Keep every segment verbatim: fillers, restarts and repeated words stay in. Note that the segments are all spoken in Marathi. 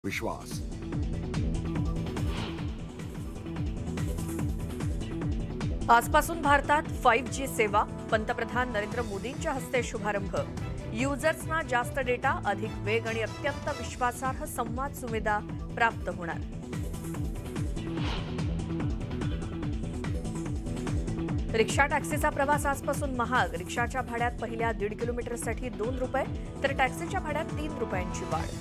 विश्वास। आजपासून भारतात फाईव्ह जी सेवा, पंतप्रधान नरेंद्र मोदींच्या हस्ते शुभारंभ। युजर्सना जास्त डेटा, अधिक वेग आणि अत्यंत विश्वासार्ह संवाद सुविधा प्राप्त होणार। रिक्षा टॅक्सीचा प्रवास आजपासून महाग। रिक्षाच्या भाड्यात पहिल्या दीड किलोमीटरसाठी दोन रुपये तर टॅक्सीच्या भाड्यात तीन रुपयांची वाढ।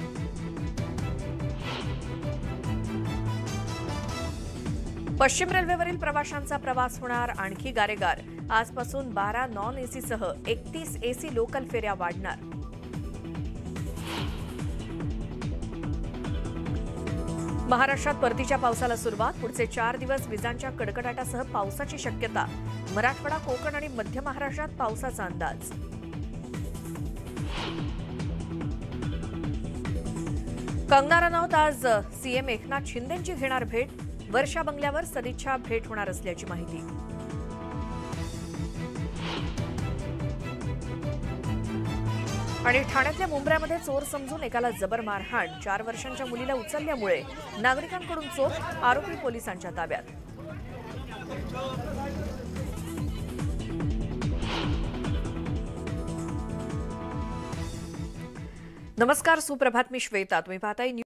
पश्चिम रेल्वेवरील प्रवाशांचा प्रवास होणार आणखी गारेगार। आजपासून बारा नॉन एसी सह एकतीस एसी लोकल फेऱ्या वाढणार। महाराष्ट्रात परतीच्या पावसाला सुरुवात। पुढचे चार दिवस विजांच्या कडकडाटासह पावसाची शक्यता। मराठवाडा, कोकण आणि मध्य महाराष्ट्रात पावसाचा अंदाज। कंगना रनौत आज सीएम एकनाथ शिंदेंची घेणार भेट। वर्षा बंगल्यावर सदिच्छा भेट होणार असल्याची माहिती। आणि ठाण्यातल्या मुंब्र्यामध्ये चोर समजून एकाला जबर मारहाण। चार वर्षांच्या मुलीला उचलल्यामुळे नागरिकांकडून चोर, आरोपी पोलिसांच्या ताब्यात। नमस्कार, सुप्रभात। मी श्वेता, तुम्ही पाहताय